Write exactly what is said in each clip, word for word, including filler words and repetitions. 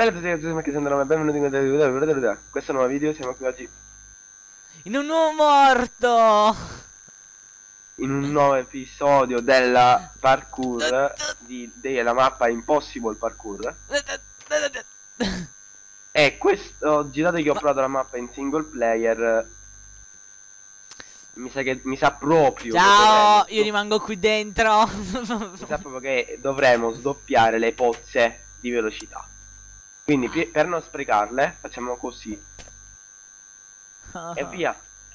Perché sono benvenuti in questo nuovo video. Siamo qui oggi in un nuovo morto, in un nuovo episodio della parkour di, della mappa Impossible Parkour. E questo, girato che ho provato la mappa in single player, mi sa che mi sa proprio ciao, che io rimango qui dentro. mi sa proprio che dovremo sdoppiare le pozze di velocità. Quindi per non sprecarle facciamo così e via.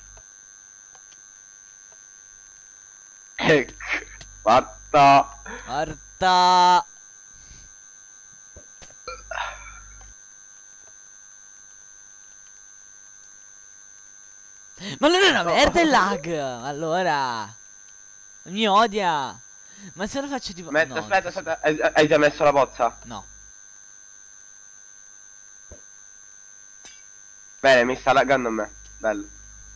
Ecco, fatta. Morta. Ma non è una merda il lag. Allora mi odia. Ma se lo faccio tipo Met no, aspetta, aspetta, hai, hai già messo la pozza? no. Bene, mi sta laggando a me. Bello.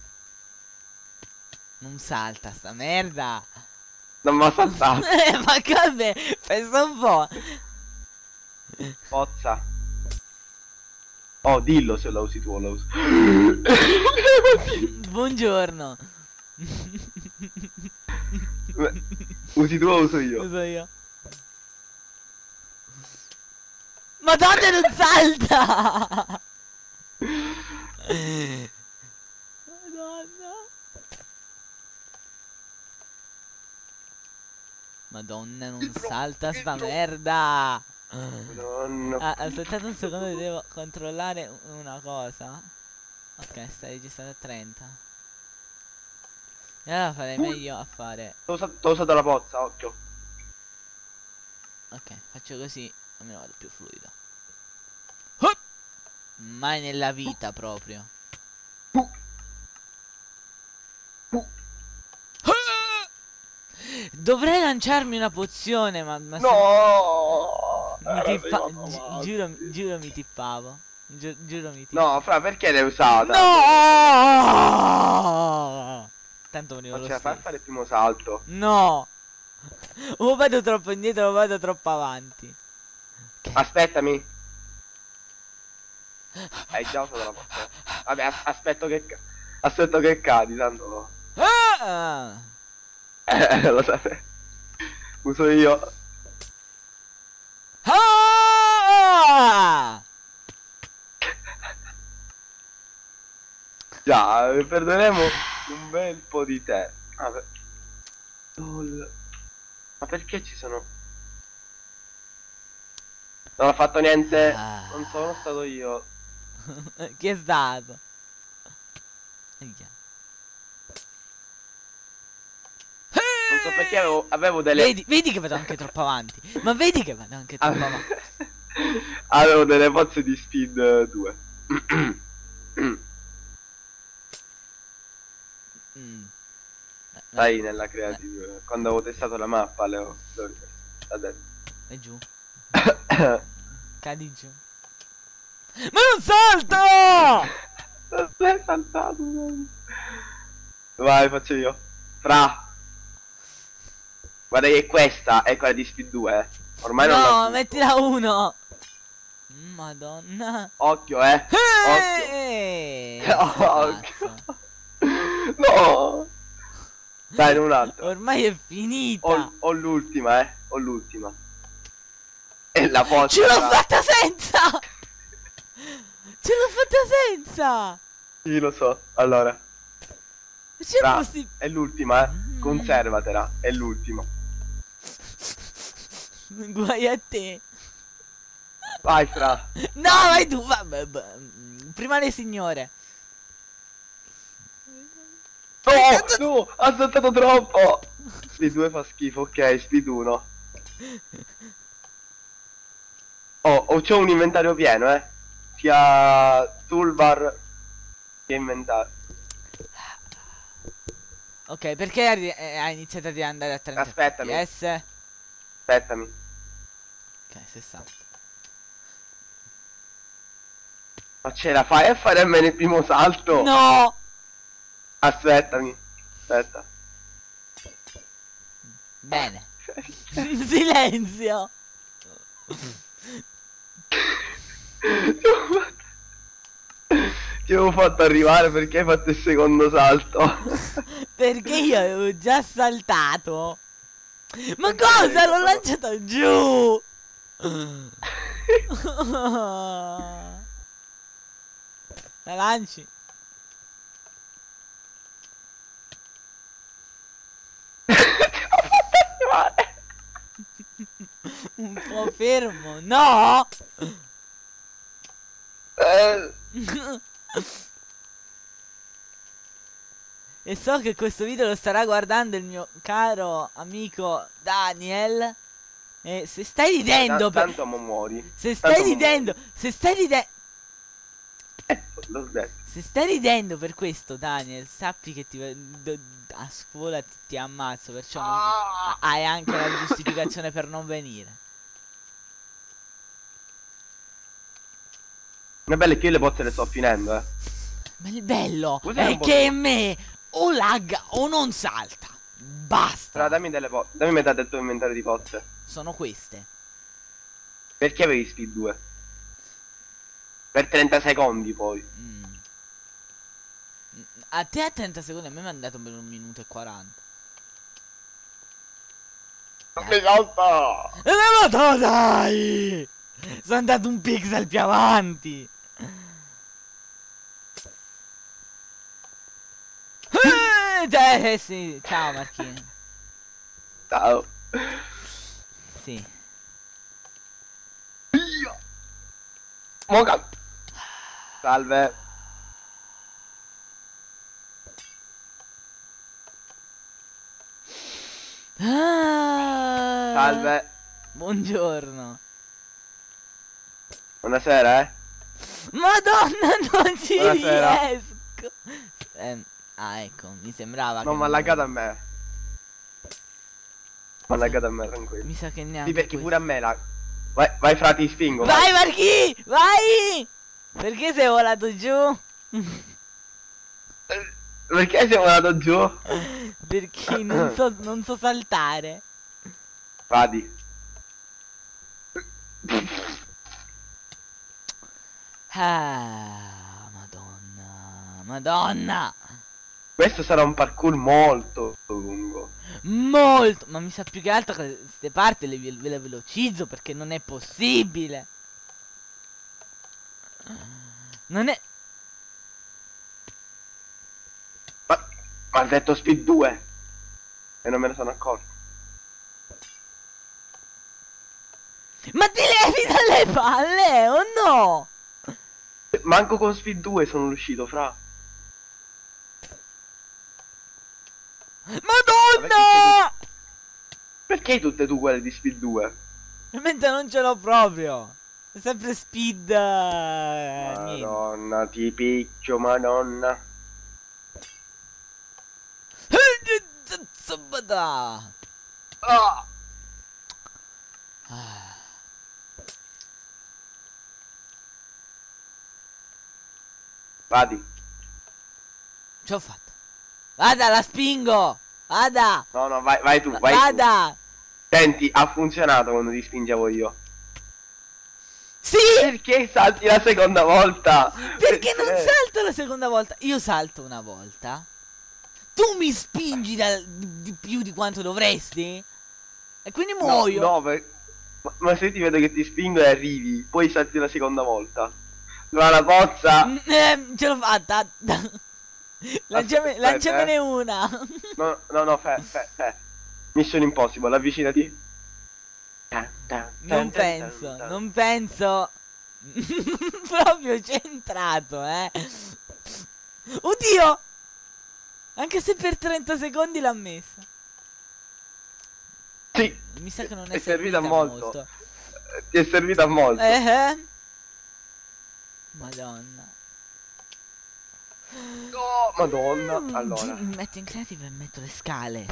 Non salta sta merda. Non mi ha saltato. Eh, ma vabbè, pensa un po'. Pozza. Oh, dillo se la usi tu o la usi. Buongiorno. Usi tu o uso io? Uso io. Madonna, non salta. Madonna. Madonna, non salta sta merda. Madonna. Ah, aspettate un secondo, devo controllare una cosa. Ok, sta registrando a trenta. E allora farei meglio a fare. T'ho usato, t'ho usato la pozza, occhio. Ok, faccio così, almeno vado più fluido. Mai nella vita proprio. Dovrei lanciarmi una pozione, ma, ma No! se... mi tippa... gi giuro, giuro mi tippavo. Gi giuro mi tippavo. No, fra, perché l'hai usata? No! Tanto venivo Non lo ce la fai a stesso. fare il primo salto. No! O vado troppo indietro o vado troppo avanti. Okay. Aspettami. Hai già usato la pozza. Vabbè, as aspetto che aspetto che cadi, tanto. Ah! Eh, lo sapevo. Uso io. Ah! Già, perderemo un bel po' di tempo. Ah, per... Ma perché ci sono? Non ho fatto niente. Ah. Non sono stato io. Chi è stato? Non so perché avevo, avevo delle... Vedi, vedi che vado anche troppo avanti. Ma vedi che vado anche troppo avanti. Avevo delle pozze di speed due. mm. Sai, nella creative, eh. Quando avevo testato la mappa, le ho... Adesso. E giù. Cadi giù. Ma non salto! Non sei saltato. Vai, faccio io. Fra. Guarda che questa è quella di speed due, eh. Ormai no, non la butto. mettila uno. Madonna. Occhio, eh. Eeeh, Occhio. Occhio. No. Dai, un altro. Ormai è finita. Ho, ho l'ultima, eh. Ho l'ultima. E la pozza. Ce l'ho fatta senza. Ce l'ho fatta senza. Sì, lo so. Allora. C'è possibile. È l'ultima, eh. Mm. Conservatela. È l'ultima. Guai a te. Vai, Fra. No, vai tu. Vabbè, prima le signore. No, no, ha saltato troppo. Speed due fa schifo, ok, speed uno. Oh, oh c'ho un inventario pieno, eh. Sia toolbar che inventario. Ok, perché hai iniziato ad andare a trenta Aspettami. F P S? Aspettami. Ok, sessanta. Ma ce la fai a fare a me nel primo salto? No! Aspettami. Aspetta. Bene. Silenzio. Ti avevo fatto arrivare perché hai fatto il secondo salto. Perché io avevo già saltato. Ma Perché cosa? l'hai L'ho fatto- lanciato giù. La lanci. Ti ho fatto arrivare. Un po' fermo. No. Eh, E so che questo video lo starà guardando il mio caro amico Daniel. E se stai ta- ridendo per... tanto mo muori. Se stai Tanto mo ridendo, muori. se stai ridendo, Eh, l'ho detto. se stai ridendo per questo, Daniel, sappi che ti do- a scuola ti, ti ammazzo, perciò non- Ah! hai anche la giustificazione per non venire. Ma è bello che io le pozze le sto finendo, eh. Ma il bello Cos'è è un po' che di- me o lagga o non salta. Basta. Però dammi delle pozze. Dammi metà del tuo inventario di pozze. Sono queste. Perché avevi speed due? Per trenta secondi poi. Mm. A te a trenta secondi, a me mi hanno dato per un minuto e quaranta. Non mi salta! E ma tu dai! Sono andato un pixel più avanti. Eh, eh, sì, ciao Marchino. Ciao. Sì. Moca. Salve. Ah, Salve. buongiorno. Buonasera, eh. Madonna, non ci Buonasera. riesco. Ehm, ah, ecco, mi sembrava Non che mi ha laggato a me. Mi ha laggato a me, tranquillo. Mi sa che neanche Sì, perché questo. pure a me la... Vai, vai fra, ti spingo. Vai Marchi, vai! Perché sei volato giù? Perché siamo andato giù? Perché non so, non so saltare. Vadi. Ah, Madonna, Madonna. Questo sarà un parkour molto lungo. Molto, ma mi sa più che altro che queste parti le, ve le velocizzo perché non è possibile. Non è... Ma, ma ha detto speed due. E non me ne sono accorto. Ma ti levi dalle palle o no? Manco con speed due sono uscito, fra. Madonna! Perché tutte tu quelle di speed due? Mentre non ce l'ho proprio. È sempre speed. eh, niente. Madonna, ti picchio, madonna. Sabada. Ah! Ah. Vadi. Ce l'ho fatta. Vada, la spingo. Vada. No, no, vai, vai tu, vai tu. Vada. Senti, ha funzionato quando ti spingevo io. Sì. Perché salti la seconda volta? Perché non salto la seconda volta? Io salto una volta. Tu mi spingi da, di, di più di quanto dovresti? E quindi No, muoio. no, per- ma, ma se ti vedo che ti spingo e arrivi, poi salti la seconda volta. Ma la pozza. Mm, ehm, ce l'ho fatta. Lanciame, Aspetta, lanciamene eh. una. No, no, no, fe, fe, fe. Mission Impossible, avvicinati. Tan, tan, Non tan, tan, penso, tan, tan. non penso. Proprio centrato, eh. Oddio! Anche se per trenta secondi l'ha messa. Sì, Mi sa che non è, è servita molto. molto. Ti è servita molto. Eh, eh. Madonna. Oh, madonna. Mm, Allora. gi- mi metto in creative e metto le scale.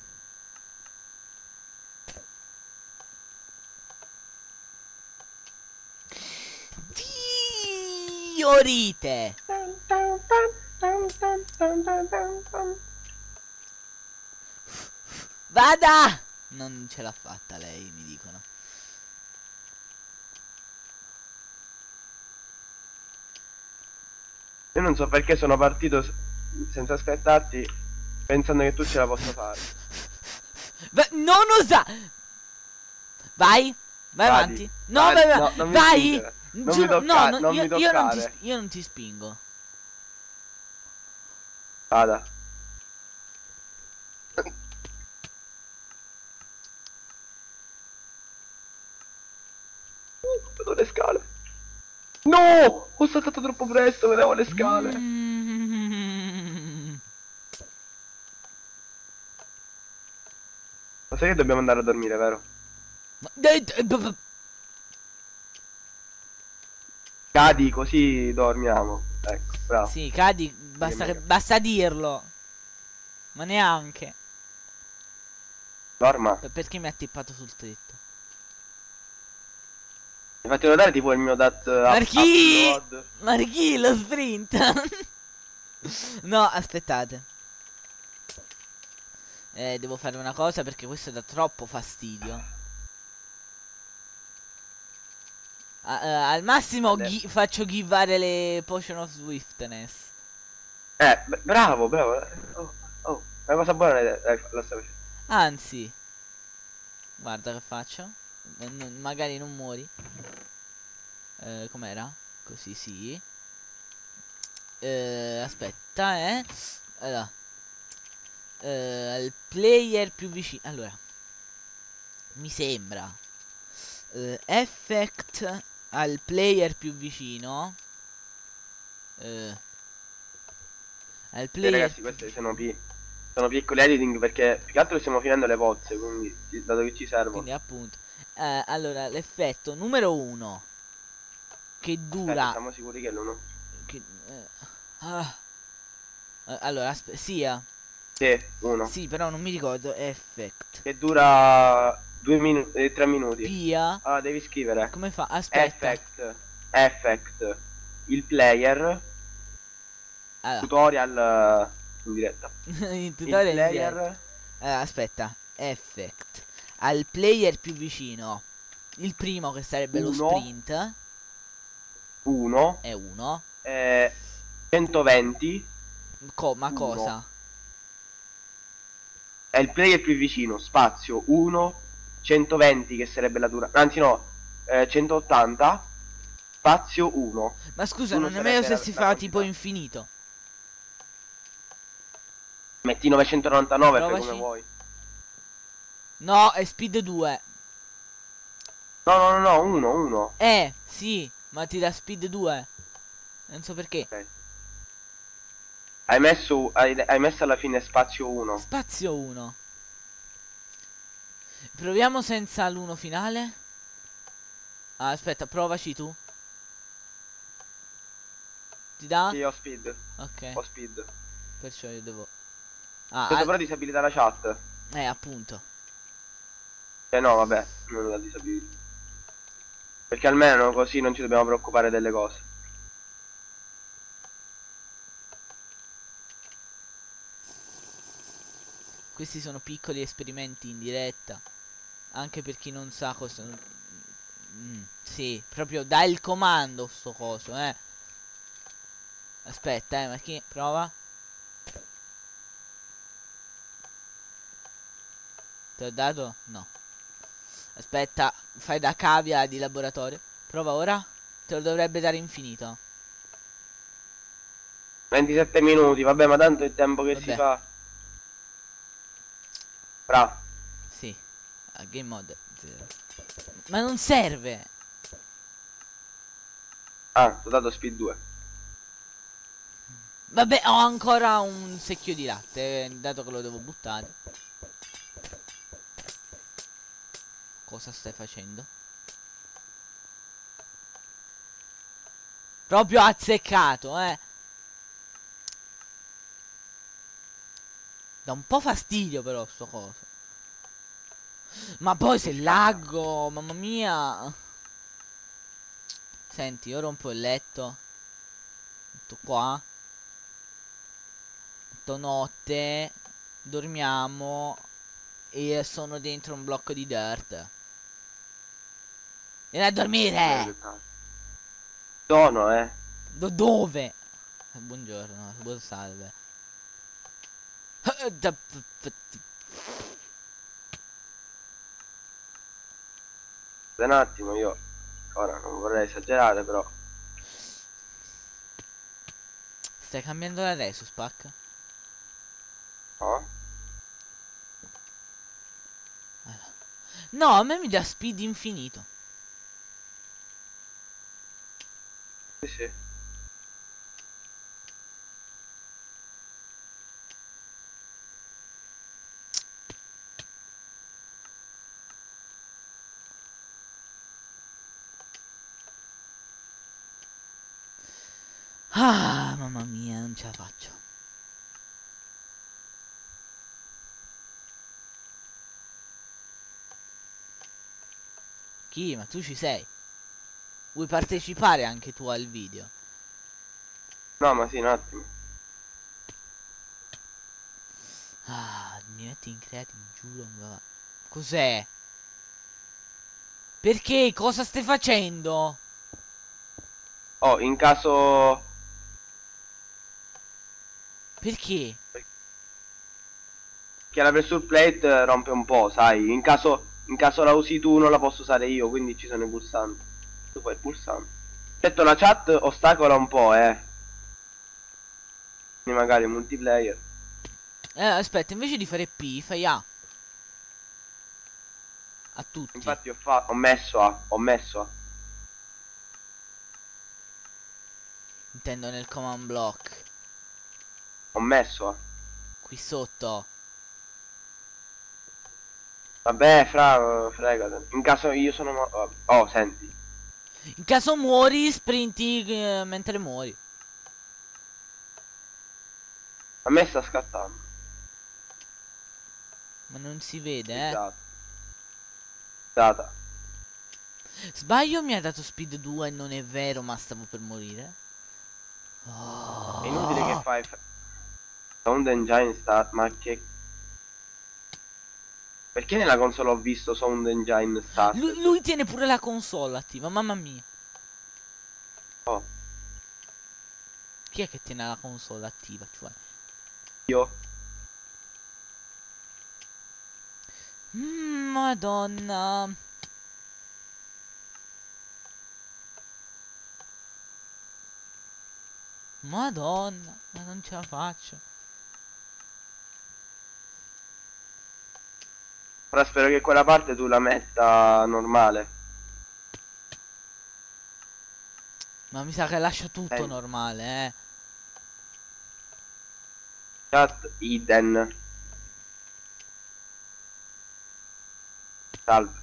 Fiorite. Vada! Non ce l'ha fatta lei, mi dicono. Io non so perché sono partito s- senza aspettarti, pensando che tu ce la possa fare. Va- non usa. Vai. Vai Vadi, avanti. No, vadi, vai, vai. no, non mi Vai. spingere. Non mi Giuro, no, toccare, no, non io, mi io non ti, toccare. sp- io non ti spingo. Vada. Uh, vedo le scale. No! Ho saltato troppo presto, vedevo le scale. Mm. Ma sai che dobbiamo andare a dormire, vero? Ma- dai, dai, b- b- Cadi così dormiamo. Ecco, bravo. Sì, cadi, basta, che, meglio. basta dirlo. Ma neanche. Norma, Per- Perché mi ha tippato sul tetto? mi fate notare tipo il mio dat up- Marchi! upload. Marchi, lo sprint! No, aspettate. Eh, devo fare una cosa perché questo dà troppo fastidio. Ah, eh, al massimo Vale. ghi- faccio givare le Potion of Swiftness. Eh, b- bravo, bravo. Oh, oh, è una cosa buona, eh, eh, la stai facendo. Anzi, guarda che faccio. Eh, non- magari non muori. Eh, com'era? Così sì. Eh, aspetta, eh. Allora. Eh, il player più vicino. Allora. Mi sembra. Eh, effect al player più vicino. Eh, al Eh, player. ragazzi, questi sono, pi sono piccoli editing perché più che altro stiamo finendo le pozze, quindi ci- dato che ci servono. Quindi appunto. Eh, allora, l'effetto numero uno. Che Aspetta, dura. siamo sicuri che l'uno? Che, eh, ah. Eh, allora, aspe- sì, eh. Sì, uno. Sì, però non mi ricordo. Effect. Che dura due minuti, eh, tre minuti. Pia. Ah, devi scrivere. Come fa? Aspetta. Effect. Effect. Il player. Allora, Tutorial eh, in diretta. il Il tutorial in diretta. player. Allora, aspetta. Effect. Al player più vicino. Il primo che sarebbe lo Uno. sprint. uno. È uno. Eh, centoventi. Co- ma Uno. cosa? È il player più vicino. Spazio uno. centoventi che sarebbe la dura. Anzi no. Eh, centottanta. Spazio uno. Ma scusa, Uno non è meglio se sarebbe si la- fa la tipo quantità. infinito. Metti novecentonovantanove, fai Provaci. come vuoi. No, è speed due. No, no, no, no, uno, uno. Eh, sì, ma ti dà speed due. Non so perché. Ok. Hai messo, hai, hai messo alla fine spazio uno. Spazio uno. Proviamo senza l'uno finale. Ah, aspetta, provaci tu. Ti dà? Sì, ho speed. Ok, Ho speed. perciò io devo. Ah, Devo ah, però disabilità la chat. eh, appunto. Eh no, vabbè, non la disabilito. Perché almeno così non ci dobbiamo preoccupare delle cose. Questi sono piccoli esperimenti in diretta. Anche per chi non sa cosa. Mm, sì, proprio dai il comando sto coso, eh. Aspetta, eh, ma chi prova? Ti ho dato? No. Aspetta, fai da cavia di laboratorio. Prova ora. Te lo dovrebbe dare infinito. ventisette minuti, vabbè, ma tanto è il tempo che Vabbè. si fa. Bravo. Sì. A game mode zero. Ma non serve. Ah, ti ho dato speed due. Vabbè, ho ancora un secchio di latte, eh, dato che lo devo buttare. Cosa stai facendo? Proprio azzeccato, eh. Dà un po' fastidio però sto coso. Ma poi se laggo, mamma mia. Senti, io rompo il letto. Metto qua. Metto notte. Dormiamo. E sono dentro un blocco di dirt. Vieni a dormire. Sono, eh. Do- dove? Buongiorno, buon salve. Un attimo, io ora non vorrei esagerare, però. Stai cambiando la Resus Pack? No? No, a me mi dà speed infinito. Sì, sì. Ah, mamma mia, non ce la faccio. Chi? Ma tu ci sei? Vuoi partecipare anche tu al video? No, ma sì, un attimo. Ah, mi metti in creative, giuro. non va- Cos'è? Perché? Cosa stai facendo? Oh, in caso Perché? che la pressure plate rompe un po', sai? In caso, in caso la usi tu non la posso usare io, quindi ci sono i pulsanti. Tu fai il pulsante. Certo la chat ostacola un po', eh. Quindi magari multiplayer. Eh, aspetta, invece di fare P, fai A. A tutti. Infatti ho, fa ho messo A, ho messo A. Intendo nel command block. Ho messo A. Qui sotto. Vabbè, fra, fregate. In caso io sono... mo- Oh, senti. In caso muori, sprinti eh, mentre muori. A me sta scattando. Ma non si vede, eh. Esatto. Data. Sbaglio, mi ha dato speed due, non è vero, ma stavo per morire. Oh. È inutile che fai... Sound Engine Start, ma che... Perché nella console ho visto Sound Engine Start? Lui, lui tiene pure la console attiva, mamma mia. Oh, Chi è che tiene la console attiva? Cioè. io? Mm, Madonna. Madonna, ma non ce la faccio. Ora spero che quella parte tu la metta normale. Ma mi sa che lascia tutto Eh. normale, eh. Chat Eden. Salve.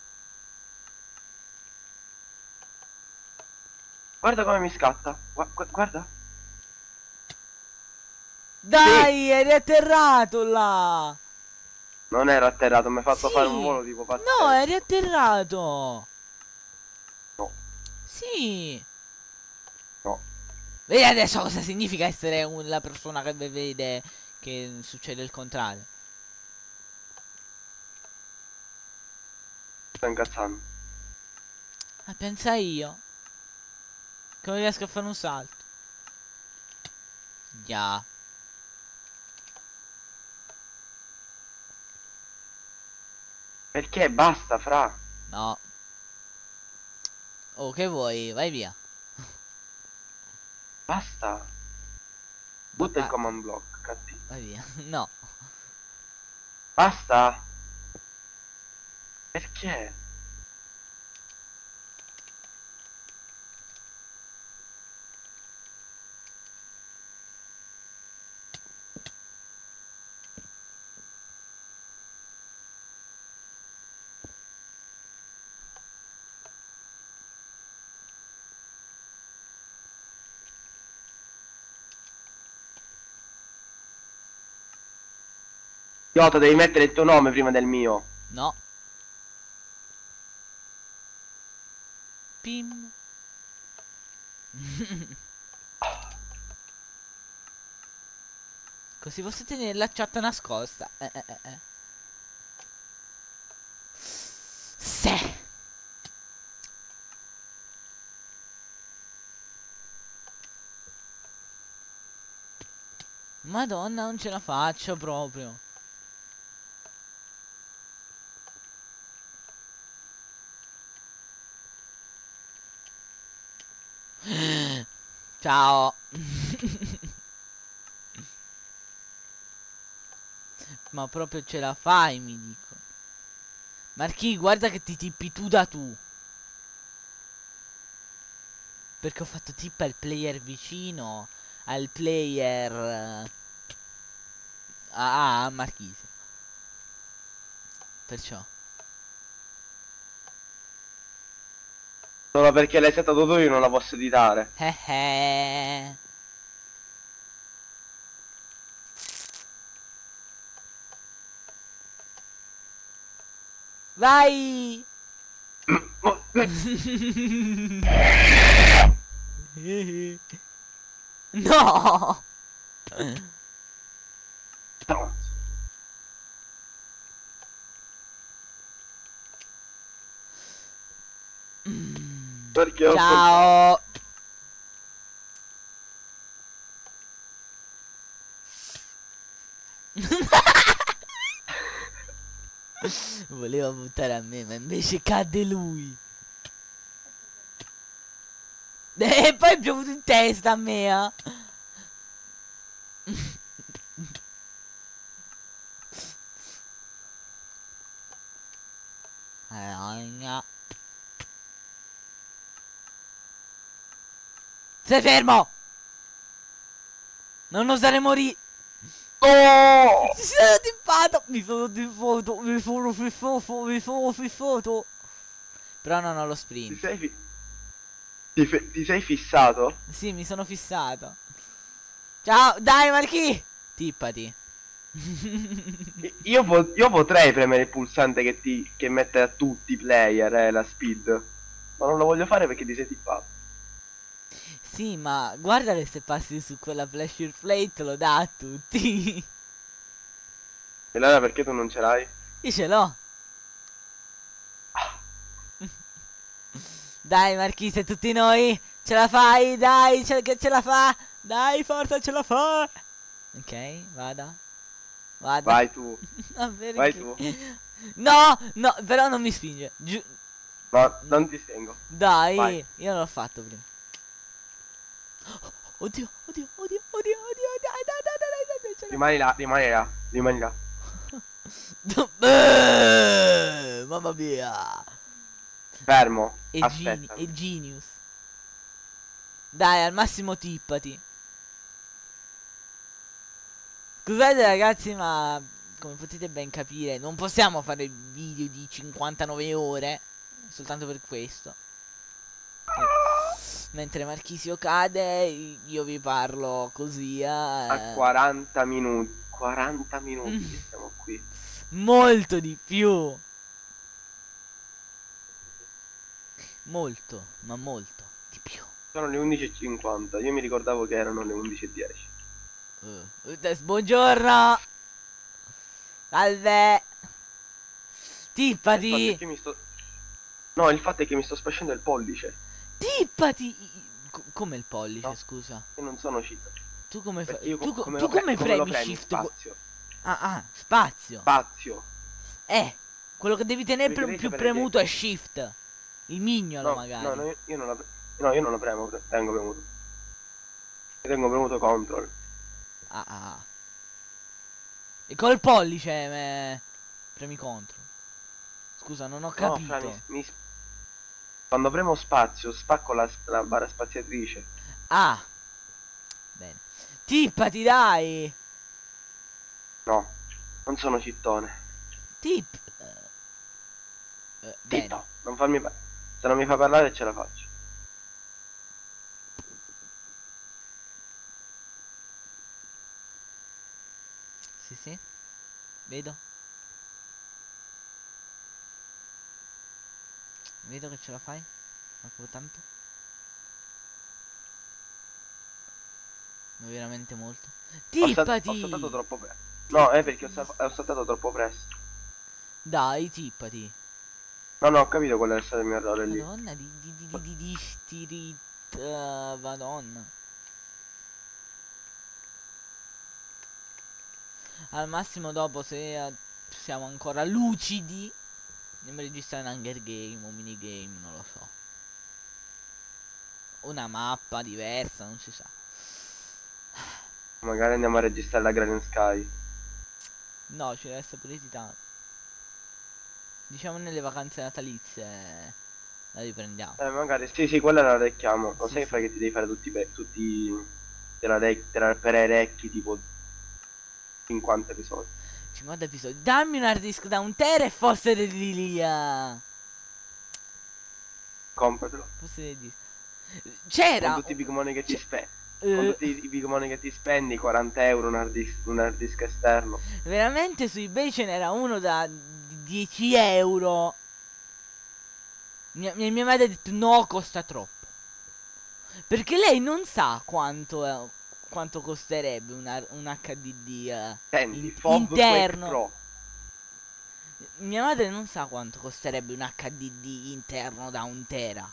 Guarda come mi scatta. Gua gu guarda. Dai, Sì. eri atterrato là. Non ero atterrato, mi hai fatto Sì. fare un volo tipo pazzesco. No, eri atterrato. No. Sì. No. Vedi adesso cosa significa essere un, la persona che vede che succede il contrario. Sto incazzando. Ah, pensa io. Che non riesco a fare un salto. Già. Perché basta, fra? No. Oh, che vuoi? Vai via. Basta. Butta il Vai, command block, cattivo. vai via. No. Basta. Perché? Idiota, devi mettere il tuo nome prima del mio. No. Pim. Così posso tenere la chat nascosta. Eh, eh, eh, eh. Se. Madonna, non ce la faccio proprio. Ciao. Ma proprio ce la fai, mi dico. Marchi, guarda che ti tippi tu da tu. Perché ho fatto tip al player vicino. Al player... eh, Ah, a Marchise. Perciò. Solo perché l'hai settato tu io non la posso editare. Eh eh. Vai! No! Perché ho Ciao! Voleva buttare a me, ma invece cadde lui. E poi è piovuto in testa a me, eh. Stai fermo! Non osare morire! Oh! Mi sono tippato! Mi sono tippato! Mi sono fissato! Mi sono fissato! Però non ho lo Ti sprint. sei, fi- ti, fe- ti sei fissato? Sì, mi sono fissato. Ciao! Dai, Marchi! Tippati. I- Io, po- io potrei premere il pulsante che ti che mette a tutti i player eh, la speed. Ma non lo voglio fare perché ti sei tippato. Sì, ma guarda se passi su quella flash plate lo dà a tutti. E allora perché tu non ce l'hai? Io ce l'ho. Dai, Marchise, tutti noi. Ce la fai, dai, ce, che ce la fa. Dai, forza, ce la fa. Ok, vada. Vada. Vai tu, Ma perché? vai tu. No, no, però non mi spinge. Giu- No, non ti stengo. Dai, Vai. io non l'ho fatto prima. Oddio, oddio, oddio, oddio, oddio, dai, dai, dai, dai, dai, dai, ce la Rimani là, rimani là, rimani là. Eh, mamma mia. Fermo. E, geni- Aspetta. e genius. Dai, al massimo tippati. Scusate ragazzi, ma come potete ben capire, non possiamo fare video di cinquantanove ore soltanto per questo. E- mentre Marchisio cade, io vi parlo così. A Eh, quaranta minuti. quaranta minuti Mm. che siamo qui. molto di più. Molto, ma molto di più. Sono le undici e cinquanta. Io mi ricordavo che erano le undici e dieci. Uh, uh, buongiorno. Salve. Il fatto è Tippati. che mi sto... No, il fatto è che mi sto spasciando il pollice. Tippati. Co- come il pollice, No. scusa. Io non sono cheat. Tu come fai? Perché io Tu, co- co- come tu lo pre- come come lo premi premi? shift? gu- Spazio. Ah, ah, spazio. Spazio. Eh, quello che devi tenere Perché pre- devi più sapere premuto è shift. Il mignolo No, magari. no, no, io, io non la pre- no, io non lo premo, pre- tengo premuto. Io tengo premuto control. Ah, ah, ah. E col pollice me... premi contro. Scusa, non ho No, capito. fra, mi, mi sp- quando premo spazio, spacco la, la barra spaziatrice. Ah. Bene. Tippati, dai. No, non sono cittone. Tip. Eh, bene. Zitto, non farmi pa- se non mi fa parlare ce la faccio. Sì, sì. Vedo. Vedo che ce la fai. Manco tanto. Ma veramente molto. Ho, sal- Tippati. ho saltato troppo presto. No, è perché ho, sal- ho saltato troppo presto. Dai, tippati. No, no, ho capito qual è stato il mio errore lì. Madonna di di di di di di stirit. uh, Madonna. Al massimo dopo, se eh, siamo ancora lucidi, andiamo a registrare un Hunger Game o minigame, non lo so. Una mappa diversa, non si sa. Magari andiamo a registrare la Grand Sky. No, ci resta pure Titano. Diciamo nelle vacanze natalizie la riprendiamo. Eh, magari, sì, sì, quella la recchiamo. Lo Sì, sai che sì. fai che ti devi fare tutti, be- tutti te la, rec- te la per i recchi, tipo cinquanta episodi. cinquanta episodi. Dammi un hard disk da un tera e forse di lì a... Compratelo. Forse del disco. Con C'era... tutti i big money che ti c'è- spendi. Con eh, tutti i big money che ti spendi, quaranta euro un hard disk, un hard disk esterno. veramente su eBay ce n'era uno da dieci euro. Mia, mia, mia madre ha detto no, costa troppo. Perché lei non sa quanto, eh, quanto costerebbe una- un H D D eh, Senti, in- Fob Quake interno. Pro. Mia madre non sa quanto costerebbe un H D D interno da un tera.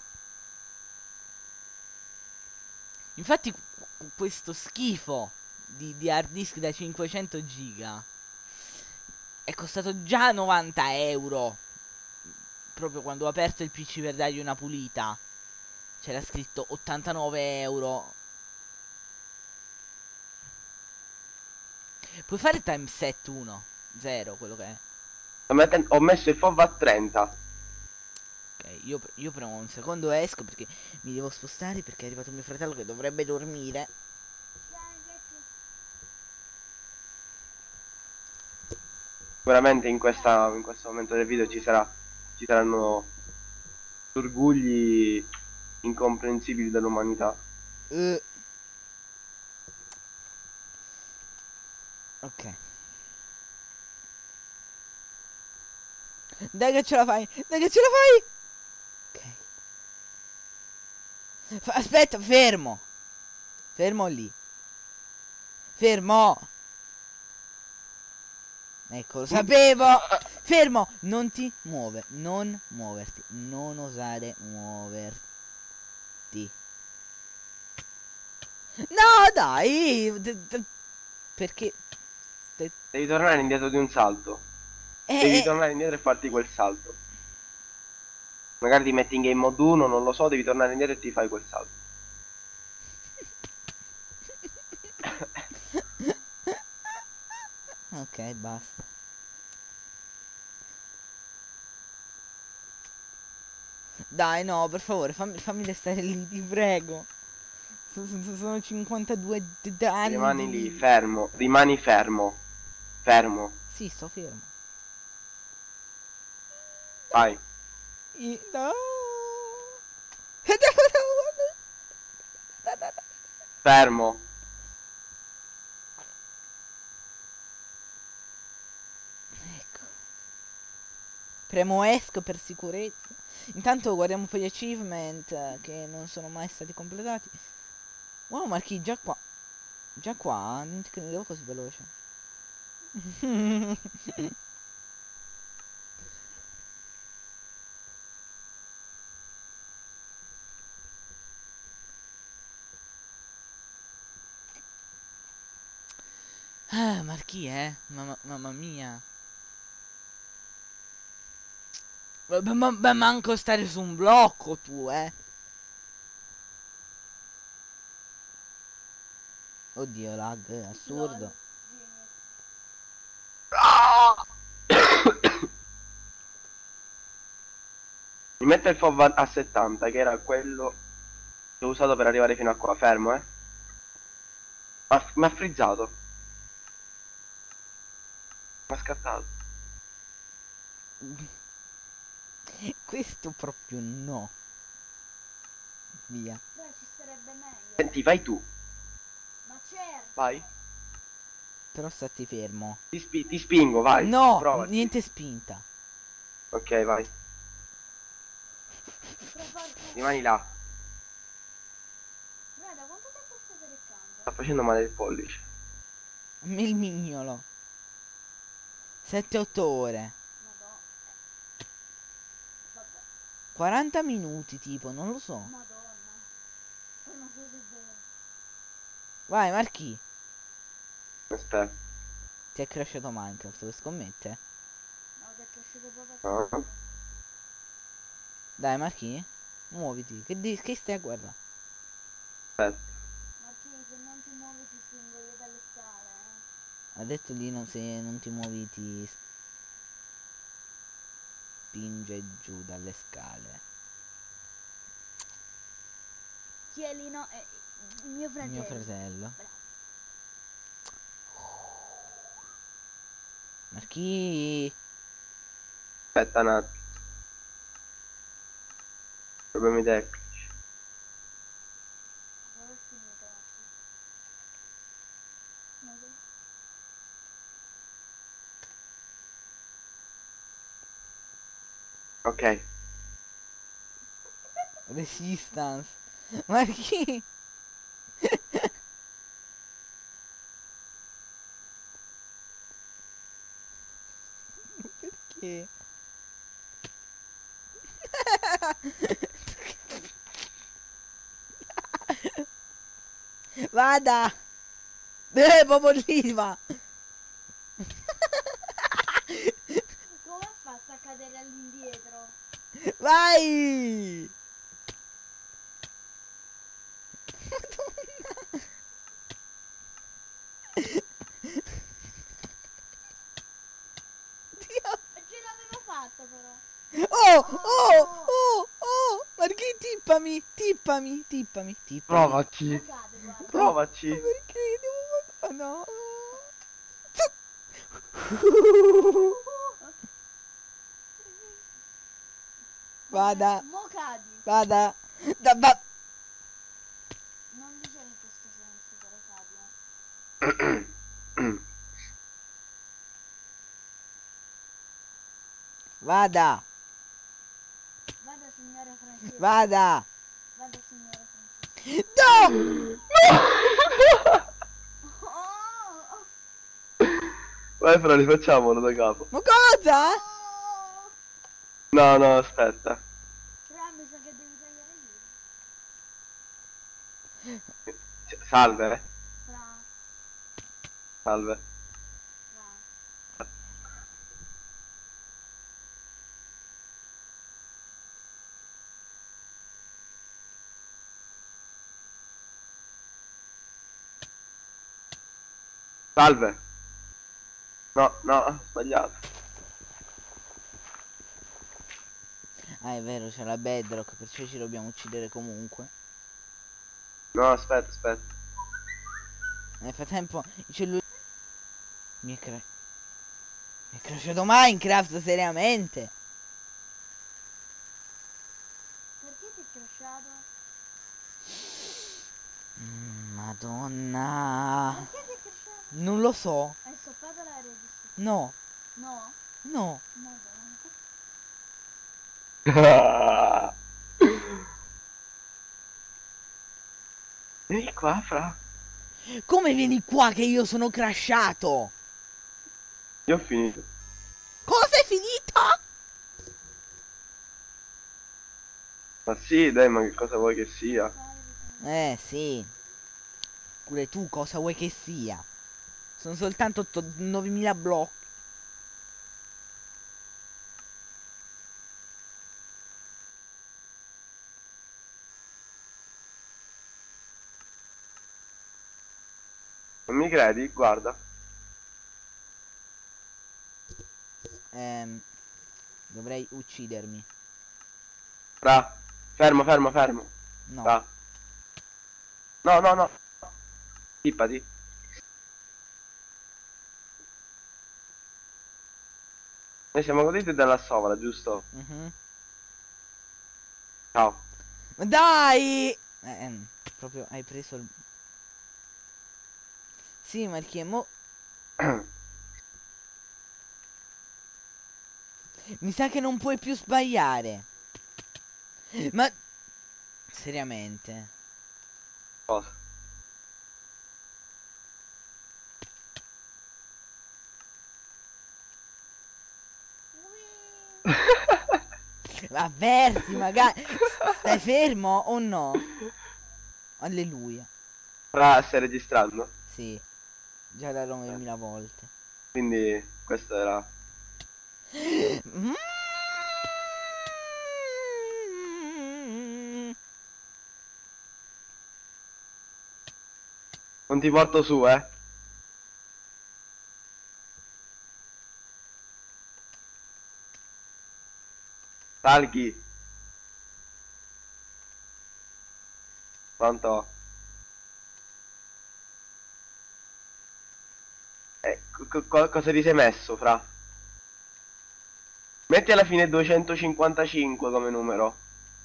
Infatti qu- questo schifo di, di hard disk da cinquecento giga è costato già novanta euro. Proprio quando ho aperto il P C per dargli una pulita c'era scritto ottantanove euro. Puoi fare timeset uno, zero, quello che è. Ho met- Ho messo il Fob a trenta. Ok, io, io premo un secondo e esco perché mi devo spostare perché è arrivato mio fratello che dovrebbe dormire. Sicuramente in, questa, in questo momento del video ci sarà, ci saranno orgugli incomprensibili dell'umanità. Eh, ok. Dai che ce la fai! Dai che ce la fai! Ok. Fa- aspetta, fermo! Fermo lì. Fermo! Ecco, lo sapevo! Fermo! Non ti muove. Non muoverti. Non osare muoverti. No, dai! D- d- perché... de- Devi tornare indietro di un salto. eh, Devi eh, tornare indietro e farti quel salto. Magari ti metti in game mode uno, non lo so, devi tornare indietro e ti fai quel salto. ok, basta. Dai, no, per favore, fammi, fammi restare lì, ti prego. So- so- Sono cinquantadue d- d- anni Rimani di lì, video. fermo, rimani fermo. Fermo, Sì, sto fermo. vai. I- no. Fermo. Ecco. Premo esco per sicurezza. Intanto guardiamo poi gli achievement eh, che non sono mai stati completati. Wow, Marchi, già qua. Già qua? Non ti credevo così veloce. Ah, Marchi, eh? Mamma, mamma mia. Vabbè, ma, ma manco stare su un blocco tu, eh. Oddio, lag, è assurdo. Mi metto il Fob a settanta, che era quello che ho usato per arrivare fino a qua. Fermo, eh. Ma mi ha frizzato. Mi ha scattato. Questo proprio no. Via. Beh, ci sarebbe meglio. Senti, vai tu. Ma certo. Vai. Però stati fermo. Ti, spi- ti spingo, vai. No, Provaci. niente spinta. Ok, vai. Però forse... Rimani là. Guarda, quanto tempo stai telecamera? Sta facendo male il pollice. A me il mignolo. sette otto ore. Madonna. Vabbè, quaranta minuti tipo, non lo so. madonna. Poi non so se è vero. Vai, Marchi. Aspetta. Ti è crashato Minecraft, vuoi scommettere? No, che è cresciuto proprio. No. Dai, Marchi, muoviti. Che, di che stai a guardare? Aspetta. Marchi, se non ti muovi ti spingo io dalle scale, eh. Ha detto di no, se non ti muovi ti spinge giù dalle scale. Chi è lì? No, eh, mio fratello. Mio fratello. Bravo. Marchi. Aspetta un attimo. Problemi tecnici. Dove è finito, Marchi? Non so. Ok. Resistance. Marchi. Perché? Vada! Eh, proprio lì va! Come ha fatto a cadere all'indietro? Vai! Madonna! Dio! E ce l'aveva fatto però. Oh! Oh! Oh! Oh! Marchi, tippami! Tippami! Tippami! Tippami! Mo Provaci. cade, guarda. Provaci. Ma perché devo... No! Vada! Mo cadi. Vada! Da, va- Non dicere in questo senso però cadi, eh. Vada! Vada signora Francesca. Vada! Vada signora Francesca. No! Oh! Vai Fra, rifacciamolo da capo. Ma cosa? Oh! No, no, aspetta. Fra, mi sa che devi tagliare io. C- Salve. eh. Fra, Salve. fra. Salve. No, no, ho sbagliato. Ah, è vero, c'è la bedrock, perciò ci dobbiamo uccidere comunque. No, aspetta, aspetta. Nel frattempo il cellulare mi è cre... mi è crashato Minecraft, seriamente. Perché ti è crashato? Mm, Madonna. Perché ti è crashato? Non lo so. Hai stoppato la registrazione? No, No? no. Madonna. Vieni qua, Fra. Come vieni qua che io sono crashato? Io ho finito. Cosa è finito? Ma sì, dai, ma che cosa vuoi che sia? Eh, sì. Pure tu cosa vuoi che sia? Sono soltanto otto- novemila blocchi. Non mi credi? Guarda. Ehm, dovrei uccidermi. Fra. Fermo, fermo, fermo. No. Fra. No, no, no. Tippati. Noi siamo goditi della sola, giusto? Mhm. Ciao. Ma dai! Eh, ehm, proprio hai preso il... Sì, ma perché mo... Mi sa che non puoi più sbagliare. Ma... Seriamente? Cosa? Avverti, magari... Stai fermo o no? Alleluia. Fra, stai registrando? Sì. Già da novemila volte. Quindi questo era. Mm. Non ti porto su, eh. Salghi. Pronto? Eh, co- co- cosa ti sei messo, fra? Metti alla fine duecentocinquantacinque come numero.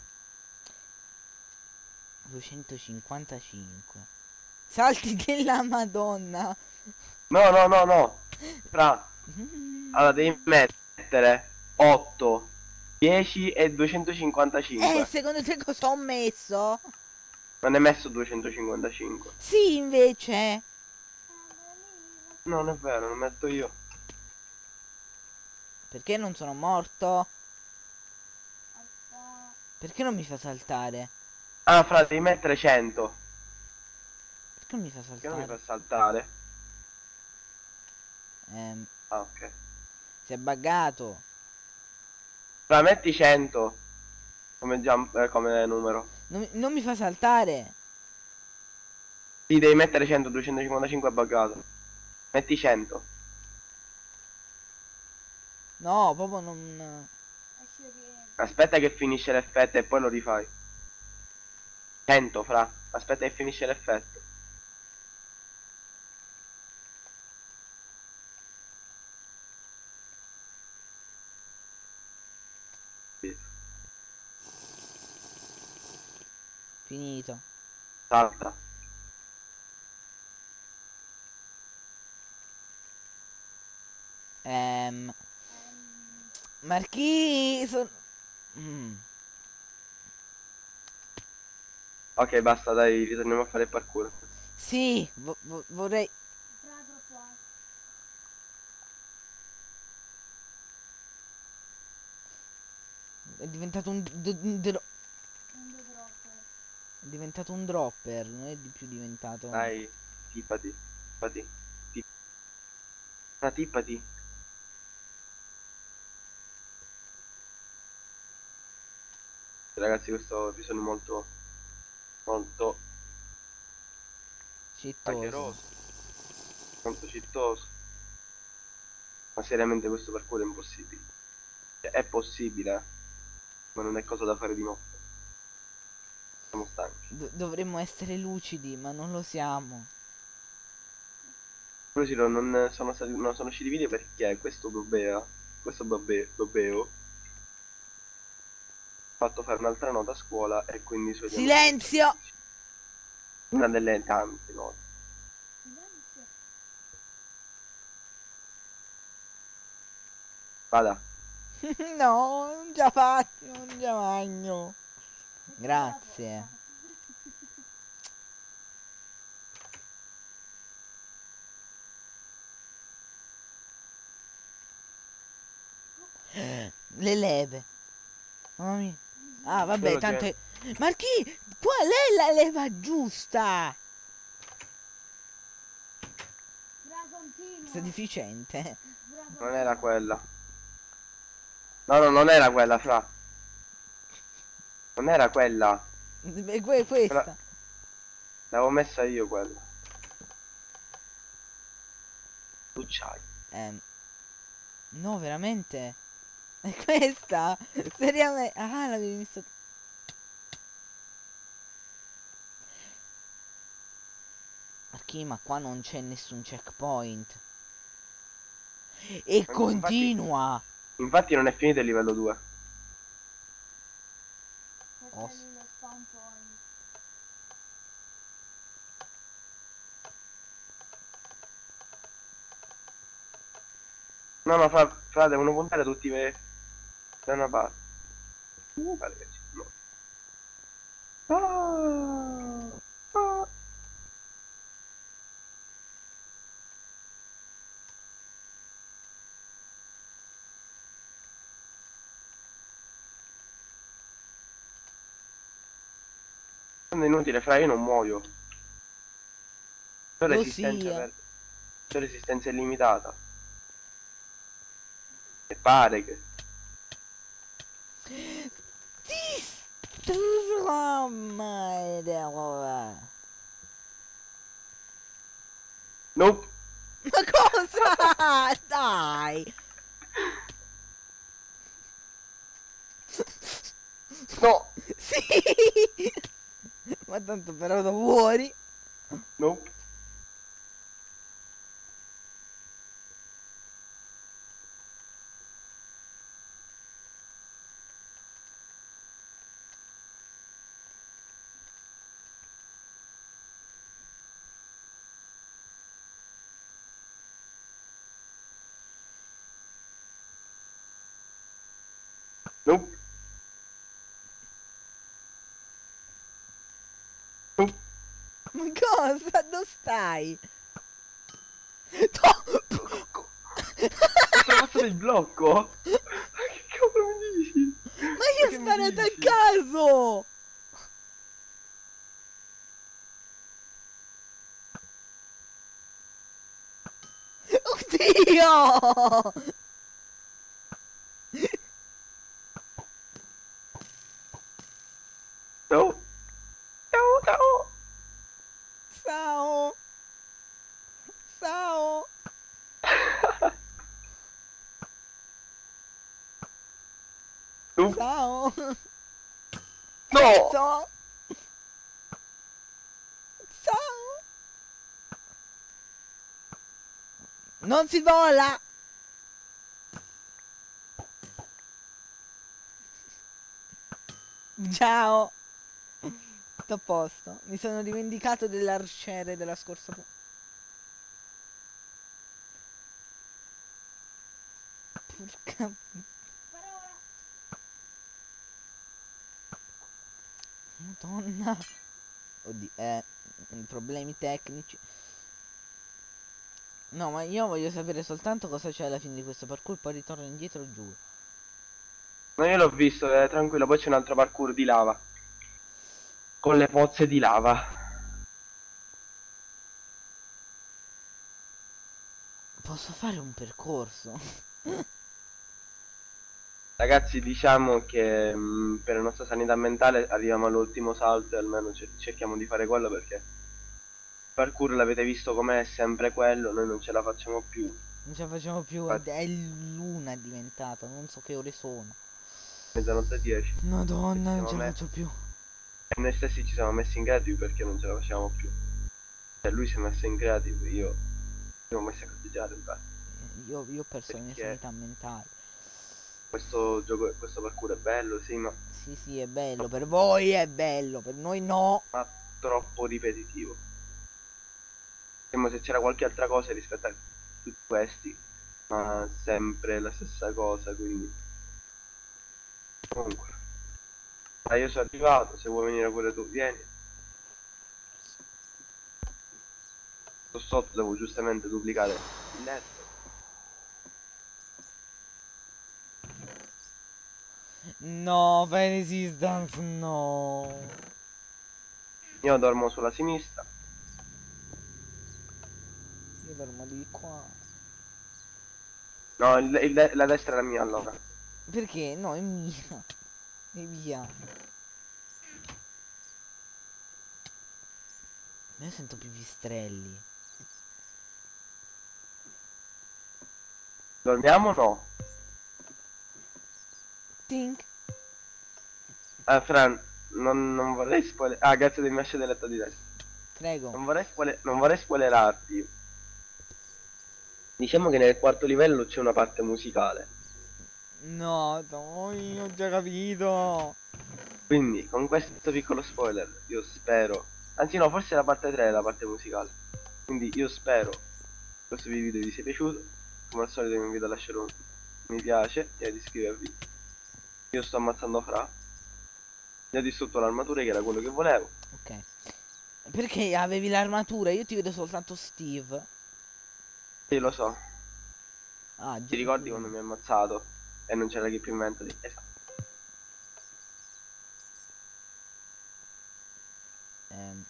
duecentocinquantacinque. Salti della Madonna. No, no, no, no. Fra. Allora devi mettere otto, dieci e Eh, duecentocinquantacinque. secondo te cosa ho messo? Non hai messo duecentocinquantacinque. Sì, invece. No, non è vero, lo metto io. Perché non sono morto? Aspetta. Perché non mi fa saltare? Ah, fra, devi mettere cento. Perché non mi fa Perché non mi fa saltare? saltare? Ehm, Ah, ok. si è buggato. Fra, metti cento come, jump, eh, come numero. Non, mi- non mi fa saltare. Sì, devi mettere cento, duecentocinquantacinque è buggato. Metti cento. No, proprio non... Esci che... Aspetta che finisce l'effetto e poi lo rifai. cento, fra. Aspetta che finisce l'effetto. Sì. Finito. Salta. Ehm... Ehm, Marchi... Son... Mm. Ok, basta, dai, ritorniamo a fare il parkour. Sì, vo- vo- vorrei... fra troppo alto. È diventato un... d- un dro- Un due troppo. È diventato un dropper, non è di più diventato... Dai, tippati. Tippati. Tippati. Ah, tippati. Ragazzi, questo episodio è molto, molto Cittoso. hackeroso, molto cittoso. Ma seriamente questo parkour è impossibile. Cioè, è possibile, eh, ma non è cosa da fare di notte. Siamo stanchi. Do- dovremmo essere lucidi, ma non lo siamo. Però sì, non sono stati, non sono usciti video perché questo Bobea, questo Bobe, Bobeo, ha fatto fare un'altra nota a scuola e quindi i suoi Silenzio! una delle tante note. Silenzio. Vada. No, non già fatti, non già magno. Grazie. Le leve. Mamma mia. Ah, vabbè, Quello tanto che- è... Marchi, qual è la leva giusta? Fra continua. Sei deficiente. Fra Non era continua. quella. No, no, non era quella, fra. Non era quella. Beh, que- questa. L'avevo messa io quella. Tu c'hai. Ehm, no, veramente? È questa? Seriamente? Ah, l'avevi messo... Marchi, ma qua non c'è nessun checkpoint. E Ma continua! Infatti non è finito il livello due. Oh. Questo è lì lo spawn point. No, no, fra, fra devono puntare tutti ve- da una parte. Uh, pare che ci- no. Ah, ah. È inutile, fra, io non muoio. C'ho Lo resistenza sia. per... C'ho resistenza illimitata. E pare che... Nope. Ma cosa? Dai! No. Sì! Ma tanto però da fuori. Nope. Nope. Nope. Ma cosa? Dove stai? No! Ho trovato il blocco? Ma che cavolo mi dici? Ma Ma io ho che mi sparato a dici? caso! Oddio! No. No, no. Ciao! Ciao! Nope. Ciao! No. Ciao! Ciao! Non si vola! Ciao! Tutto a posto. Mi sono dimenticato dell'arciere della scorsa pu- Porca... Per ora. Madonna. Oddio, eh, mm, problemi tecnici. No, ma io voglio sapere soltanto cosa c'è alla fine di questo parkour, poi ritorno indietro, giuro. No, io l'ho visto, eh, tranquillo, poi c'è un altro parkour di lava. Con le pozze di lava. Posso fare un percorso? Ragazzi, diciamo che mh, per la nostra sanità mentale arriviamo all'ultimo salto e almeno cer- cerchiamo di fare quello perché il parkour l'avete visto com'è, è sempre quello, noi non ce la facciamo più. Non ce la facciamo più, è, Infatti, è l'una è diventato, non so che ore sono. mezzanotte e dieci. E ci Madonna, non siamo ce la messi, faccio più. e noi stessi ci siamo messi in creative perché non ce la facciamo più. Cioè lui si è messo in creative, io mi sono messo a cotteggiare, infatti. Io, io ho perso la mia Perché sanità mentale. questo gioco, questo parkour è bello, sì, ma, Sì, sì, è bello, per voi è bello, per noi no. ma troppo ripetitivo. Come se c'era qualche altra cosa rispetto a tutti questi, ma sempre la stessa cosa, quindi comunque. Ah, io sono arrivato, se vuoi venire pure tu, vieni. Sto sotto, devo giustamente duplicare il letto. No, fai resistance, no. Io dormo sulla sinistra. Io dormo di qua. No, il- il- la destra è la mia allora. Perché? No, è mia. E via. Ma io sento pipistrelli. Dormiamo o no? Tink. Eh, Fran, non, non vorrei spoiler... Ah, grazie del mio asce del letto di destra. Prego. Non vorrei, spoiler... non vorrei spoilerarti. Diciamo che nel quarto livello c'è una parte musicale. No, dai, ho già capito. Quindi, con questo piccolo spoiler, io spero... Anzi no, forse la parte tre è la parte musicale. Quindi io spero che questo video vi sia piaciuto. Come al solito vi invito a lasciare un mi piace e ad iscrivervi. Io sto ammazzando Fra. Gli ho distrutto l'armatura che era quello che volevo. Ok. Perché avevi l'armatura? Io ti vedo soltanto Steve. Sì, lo so. Ah, Ti già. ricordi quando mi hai ammazzato? E non c'era chi più in mente lì? Esatto. Ehm,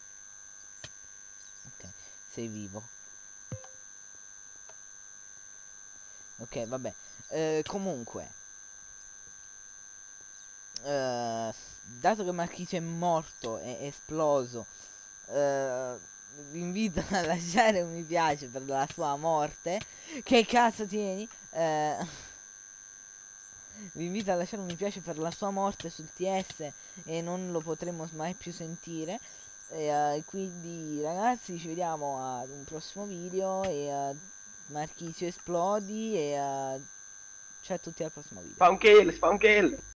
ok, sei vivo. Ok, vabbè. Eh, comunque, eh, dato che Marchisio è morto, è esploso, eh, vi invito a lasciare un mi piace per la sua morte. Che cazzo tieni? Eh, vi invito a lasciare un mi piace per la sua morte sul T S e non lo potremo mai più sentire. E, eh, quindi ragazzi ci vediamo ad un prossimo video e eh, Marchisio esplodi e eh, ciao a tutti al prossimo video. Spawn kill, spawn kill.